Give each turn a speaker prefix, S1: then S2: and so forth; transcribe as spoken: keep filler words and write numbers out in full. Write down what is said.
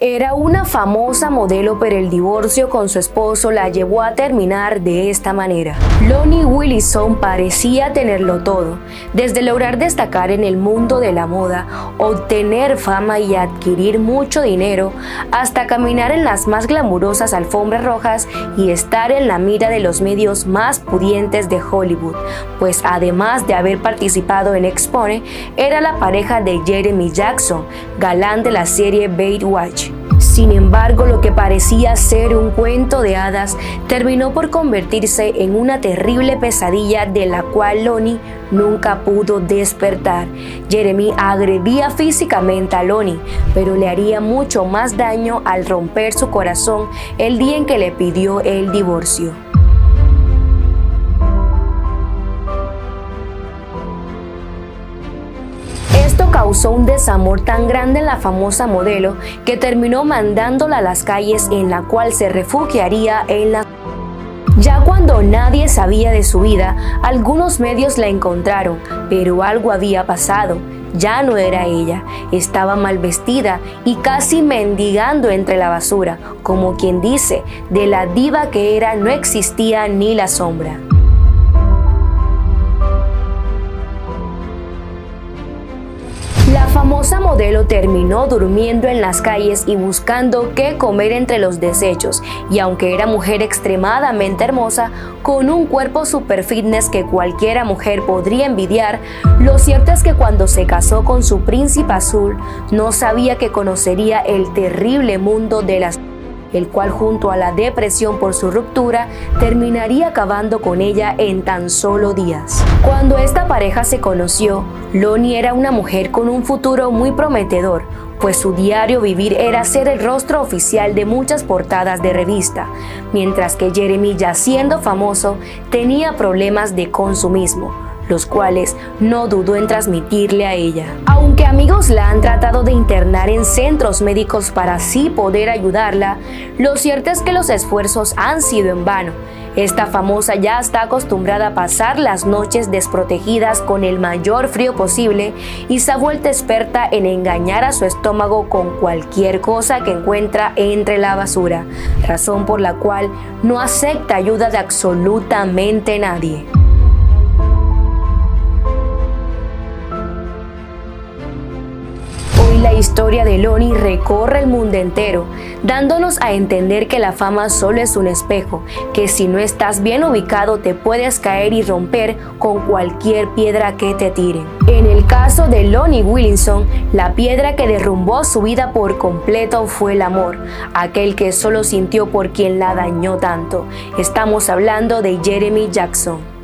S1: Era una famosa modelo, pero el divorcio con su esposo la llevó a terminar de esta manera. Lonnie Willinson parecía tenerlo todo, desde lograr destacar en el mundo de la moda, obtener fama y adquirir mucho dinero, hasta caminar en las más glamurosas alfombras rojas y estar en la mira de los medios más pudientes de Hollywood, pues además de haber participado en Expone, era la pareja de Jeremy Jackson, galán de la serie Baywatch. Sin embargo, lo que parecía ser un cuento de hadas terminó por convertirse en una terrible pesadilla de la cual Lonnie nunca pudo despertar. Jeremy agredía físicamente a Lonnie, pero le haría mucho más daño al romper su corazón el día en que le pidió el divorcio. Esto causó un desamor tan grande en la famosa modelo que terminó mandándola a las calles, en la cual se refugiaría en la... Ya cuando nadie sabía de su vida, algunos medios la encontraron, pero algo había pasado. Ya no era ella, estaba mal vestida y casi mendigando entre la basura, como quien dice, de la diva que era no existía ni la sombra. La famosa modelo terminó durmiendo en las calles y buscando qué comer entre los desechos, y aunque era mujer extremadamente hermosa, con un cuerpo super fitness que cualquiera mujer podría envidiar, lo cierto es que cuando se casó con su príncipe azul, no sabía que conocería el terrible mundo de las el cual, junto a la depresión por su ruptura, terminaría acabando con ella en tan solo días. Cuando esta pareja se conoció, Lonnie era una mujer con un futuro muy prometedor, pues su diario vivir era ser el rostro oficial de muchas portadas de revista, mientras que Jeremy, ya siendo famoso, tenía problemas de consumismo, los cuales no dudó en transmitirle a ella. Aunque amigos la han tratado de internar en centros médicos para así poder ayudarla, lo cierto es que los esfuerzos han sido en vano. Esta famosa ya está acostumbrada a pasar las noches desprotegidas con el mayor frío posible y se ha vuelto experta en engañar a su estómago con cualquier cosa que encuentra entre la basura, razón por la cual no acepta ayuda de absolutamente nadie. La historia de Lonnie recorre el mundo entero, dándonos a entender que la fama solo es un espejo, que si no estás bien ubicado te puedes caer y romper con cualquier piedra que te tiren. En el caso de Lonnie Willinson, la piedra que derrumbó su vida por completo fue el amor, aquel que solo sintió por quien la dañó tanto. Estamos hablando de Jeremy Jackson.